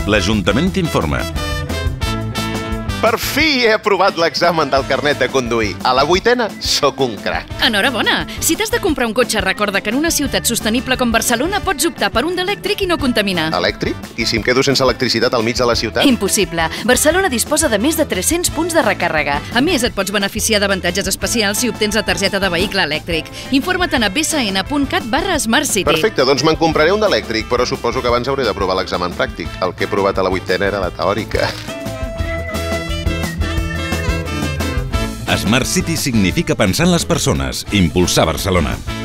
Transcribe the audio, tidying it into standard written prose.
l'Ajuntament t'informa. Per fi he aprovat l'examen del carnet de conduir. A la 8ª, sóc un crac. Enhorabona! Si t'has de comprar un cotxe, recorda que en una ciutat sostenible com Barcelona pots optar per un d'elèctric i no contaminar. Elèctric? I si em quedo sense electricitat al mig de la ciutat? Impossible. Barcelona disposa de més de 300 punts de recàrrega. A més, et pots beneficiar d'avantatges especials si obtens la targeta de vehicle elèctric. Informa't a bsn.cat/smartcity. Perfecte, doncs me'n compraré un d'elèctric, però suposo que abans hauré de provar l'examen pràctic. El que he provat a la 8ª era la teòrica. Smart City significa pensar en les persones, impulsar Barcelona.